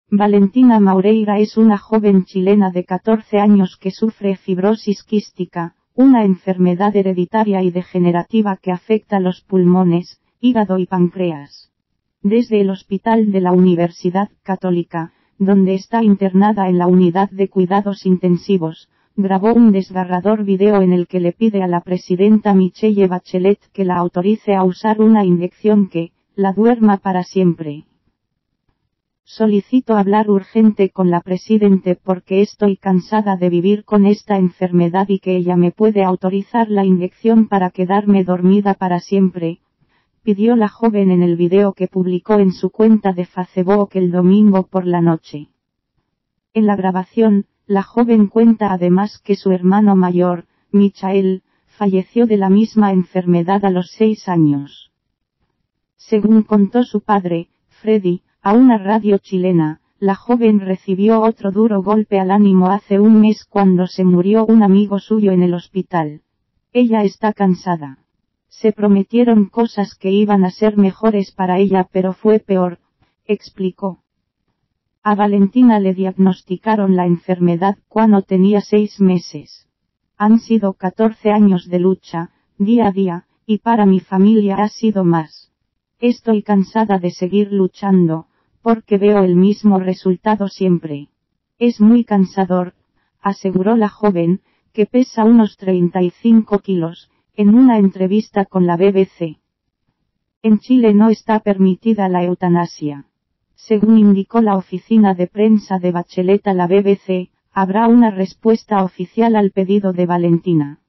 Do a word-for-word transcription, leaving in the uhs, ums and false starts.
Valentina Maureira es una joven chilena de catorce años que sufre fibrosis quística, una enfermedad hereditaria y degenerativa que afecta los pulmones, hígado y páncreas. Desde el hospital de la Universidad Católica, donde está internada en la unidad de cuidados intensivos, grabó un desgarrador video en el que le pide a la presidenta Michelle Bachelet que la autorice a usar una inyección que la duerma para siempre. Solicito hablar urgente con la presidente porque estoy cansada de vivir con esta enfermedad y que ella me puede autorizar la inyección para quedarme dormida para siempre, pidió la joven en el video que publicó en su cuenta de Facebook el domingo por la noche. En la grabación, la joven cuenta además que su hermano mayor, Michael, falleció de la misma enfermedad a los seis años. Según contó su padre, Freddy, a una radio chilena, la joven recibió otro duro golpe al ánimo hace un mes cuando se murió un amigo suyo en el hospital. Ella está cansada. Se prometieron cosas que iban a ser mejores para ella pero fue peor, explicó. A Valentina le diagnosticaron la enfermedad cuando tenía seis meses. Han sido catorce años de lucha, día a día, y para mi familia ha sido más. Estoy cansada de seguir luchando, porque veo el mismo resultado siempre. Es muy cansador, aseguró la joven, que pesa unos treinta y cinco kilos, en una entrevista con la B B C. En Chile no está permitida la eutanasia. Según indicó la oficina de prensa de Bachelet a la B B C, habrá una respuesta oficial al pedido de Valentina.